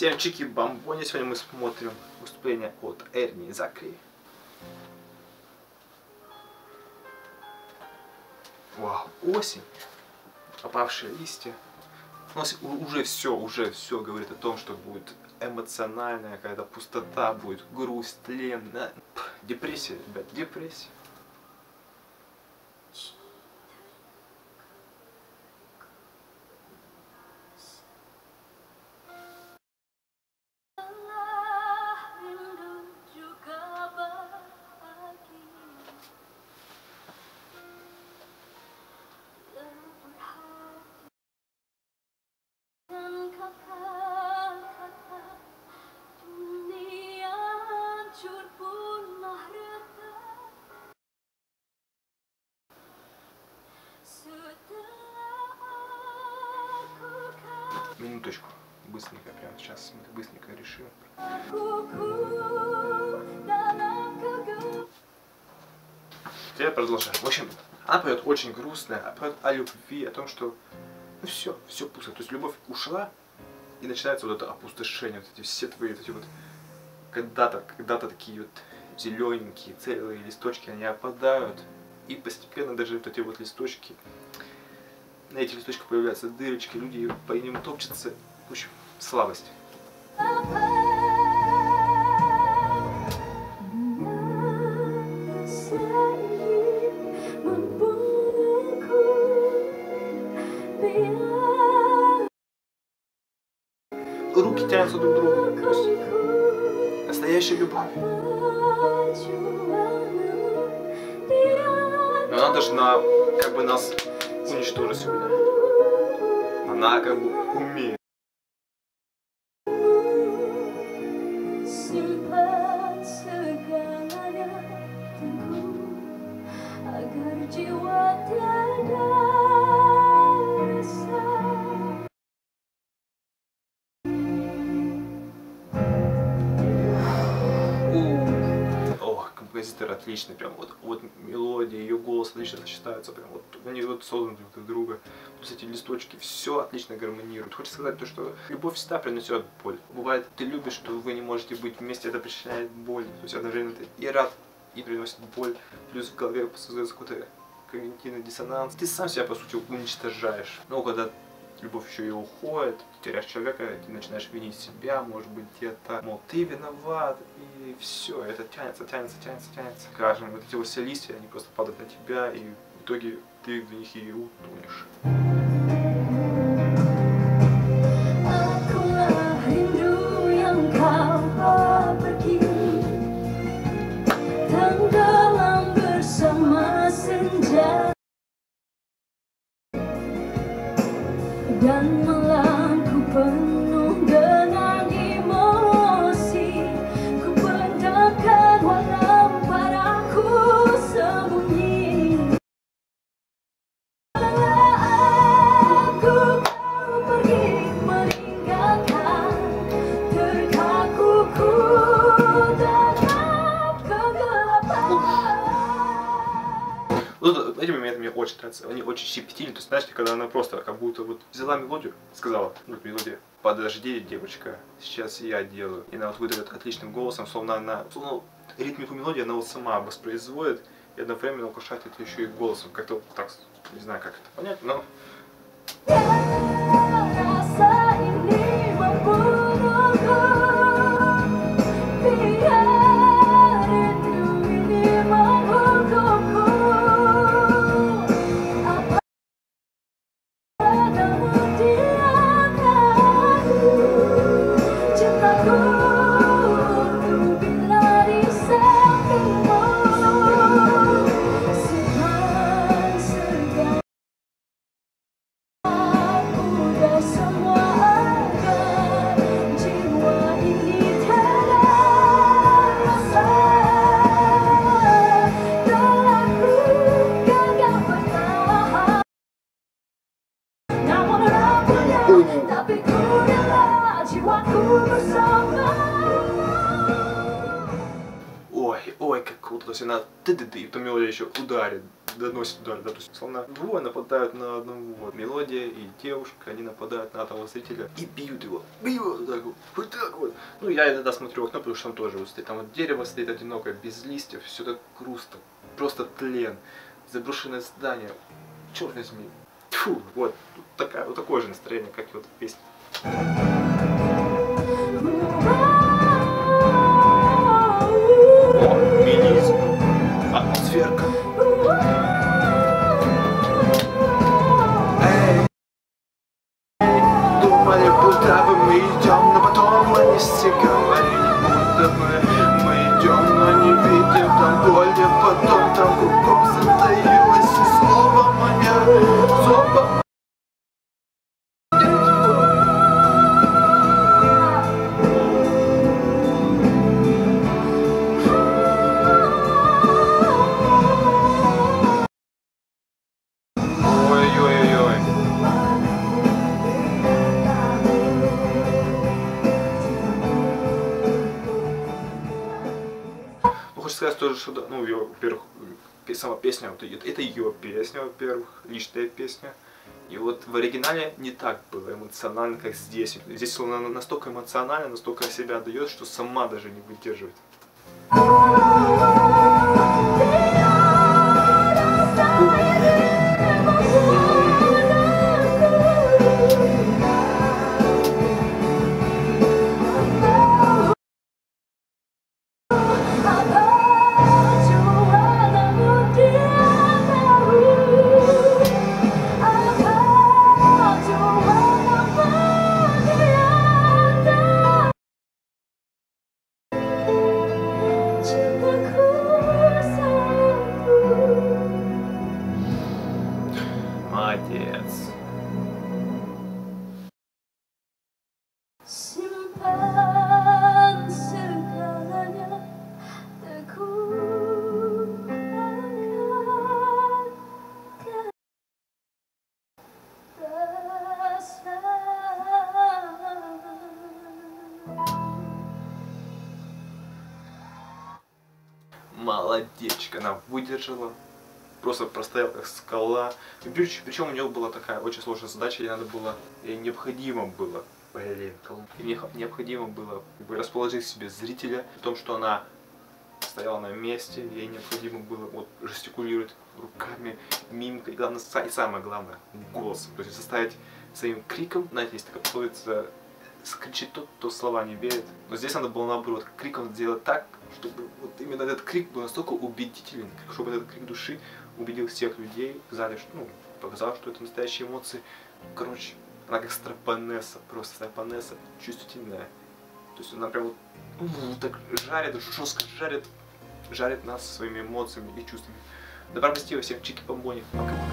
Всем чики-бомбони. Сегодня мы смотрим выступление от Эрни Закри. Вау, осень, опавшие листья. У нас уже все говорит о том, что будет эмоциональная какая-то пустота, будет грусть, тлен, депрессия, ребят, депрессия. Минуточку, быстренько, прямо сейчас мы быстренько решим. Я продолжаю. В общем, она поет очень грустно, поет о любви, о том, что ну все пусто. То есть любовь ушла, и начинается вот это опустошение, вот эти все твои вот эти вот когда-то такие вот зелененькие целые листочки, они опадают, и постепенно даже вот эти вот листочки, на этих листочках появляются дырочки, люди по ним топчутся. В общем, слабость. Руки тянутся друг к другу. То есть настоящая любовь. Но она должна как бы нас уничтожить сегодня. Она как бы умеет. Композитор отличный, прям вот мелодия, ее голос отлично сочетаются, прям вот они вот созданы друг для друга. Плюс эти листочки, все отлично гармонирует. Хочется сказать то, что любовь всегда принесет боль. Бывает, ты любишь, что вы не можете быть вместе, это причиняет боль. То есть одновременно ты и рад, и приносит боль. Плюс в голове создается какой-то когнитивный диссонанс. Ты сам себя, по сути, уничтожаешь. Но когда любовь еще и уходит, ты теряешь человека, ты начинаешь винить себя, может быть, где-то, мол, ты виноват, и все, это тянется. Скажем, вот эти вот все листья, они просто падают на тебя, и в итоге ты в них и утонешь. Dan malamku penuh dengan emosi, ku pendamkan walau padaku sembunyi. Aku kau pergi meninggalkan, terkaku dalam kegelapan. Вот эти моменты мне очень нравятся, они очень щепетильны, то есть, знаете, когда она просто как будто вот взяла мелодию, сказала, вот мелодия, подожди, девочка, сейчас я делаю. И она вот выдает отличным голосом, словно ритмику мелодии она вот сама воспроизводит и одновременно украшает это еще и голосом. Как-то вот так, не знаю, как это понять, но... Ой, как круто, то есть она и потом мелодия еще ударит, доносит удар, да, то есть словно двое нападают на одного, вот, мелодия и девушка, они нападают на одного зрителя и бьют его, вот так вот. Ну, я иногда смотрю в окно, потому что там тоже вот стоит, там вот дерево стоит одинокое, без листьев, все так грустно, просто тлен, заброшенное здание, черт возьми. Фу, вот, вот такое же настроение, как и вот в песне. О, минизм, атмосферка. Эй, думали, будто бы мы идем, но потом они все говорили, будто бы мы идем, но не видим там боли, потом там кругом затаилась и снова моя зоба. Хочется сказать тоже, что, ну, ее, во-первых, сама песня, вот, это ее песня, во-первых, личная песня. И вот в оригинале не так было эмоционально, как здесь. Здесь она настолько эмоционально, настолько себя дает, что сама даже не выдерживает. Молодец. Simpan segalanya, teguh angkat rasa. Молодечка, она выдержала. Просто простоял как скала. Причем у нее была такая очень сложная задача, ей необходимо было, необходимо было как бы расположить себе зрителя, в том, что она стояла на месте, ей необходимо было вот жестикулировать руками, мимкой, и самое главное, голосом, то есть заставить своим криком, знаете, есть такая пословица, скричит тот, кто слова не верит, но здесь надо было наоборот, криком сделать так, чтобы вот именно этот крик был настолько убедителен, чтобы этот крик души убедил всех людей в зале, что, ну, показал, что это настоящие эмоции. Короче, она как стропонесса, просто стропонесса чувствительная. То есть она прям вот так жарит, жестко жарит нас своими эмоциями и чувствами. Добра, всем чики-помбони. Пока-пока.